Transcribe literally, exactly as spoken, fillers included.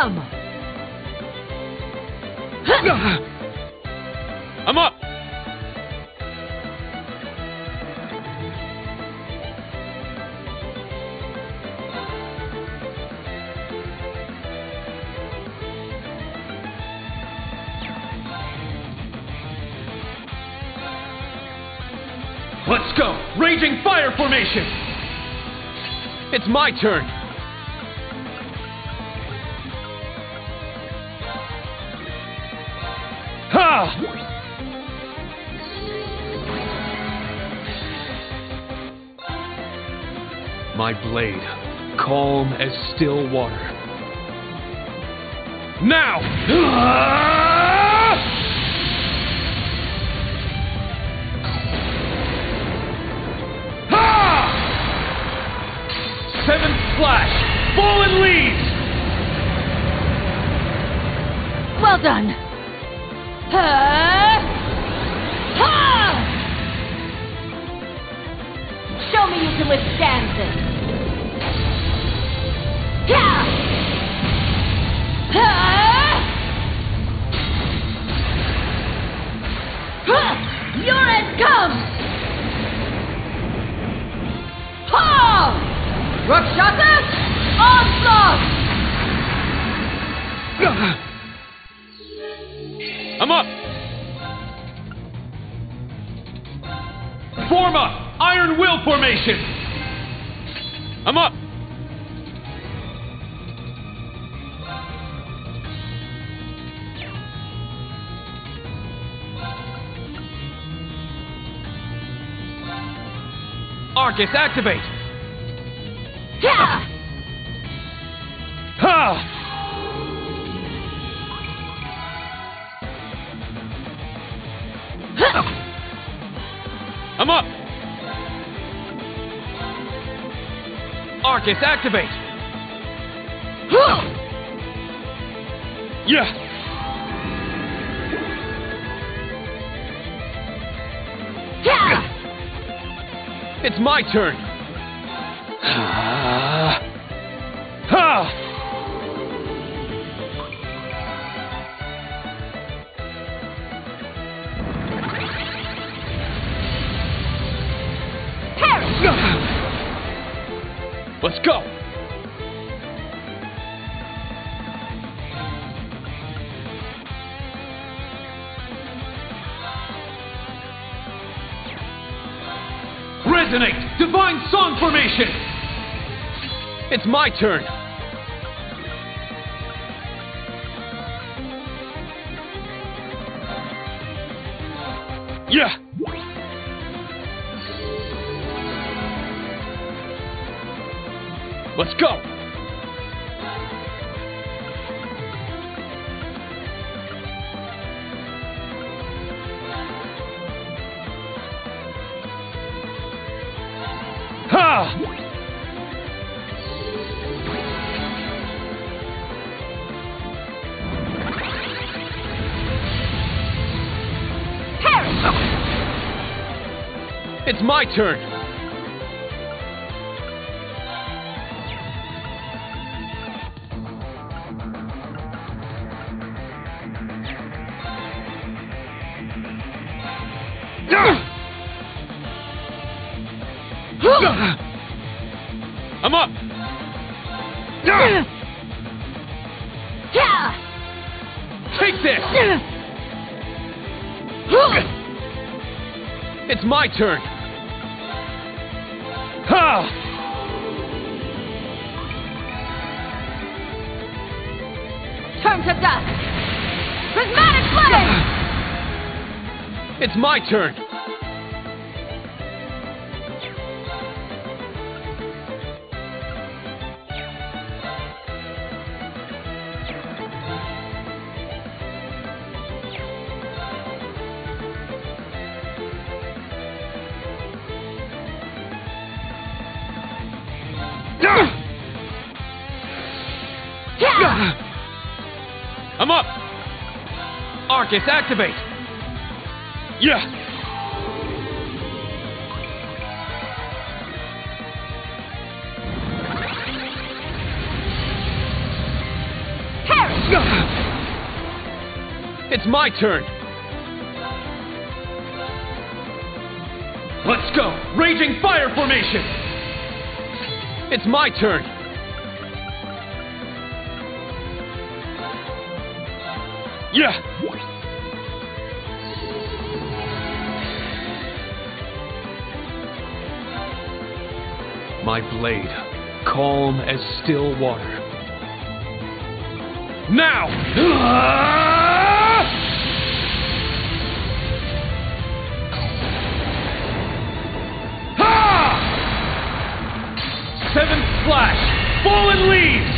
come! I'm up! Let's go! Raging Fire Formation! It's my turn! Ha! My blade, calm as still water. Now! Ha! Seventh Splash! Fallen Leaves! Well done! Ha! Ha! Show me you can withstand this! Ha! Ha! Ha! Your end comes! Ha! Rakshasa! Onslaught! I'm up! Form up! Iron Will Formation! I'm up! Arcus, activate! Ha! Ha! I'm up! Arcus, activate! Yeah! It's my turn! Ha! Let's go! Resonate! Divine Song Formation! It's my turn! Yeah! Let's go! Ha! It's my turn! I'm up! Take this! It's my turn! Ha! Turn to dust! Prismatic Flame! It's my turn! I'm up! Arcus, activate! Yeah! It's my turn. Let's go. Raging fire formation. It's my turn. Yeah. My blade, calm as still water. Now! Ha! Seventh Flash, Fallen Leaves!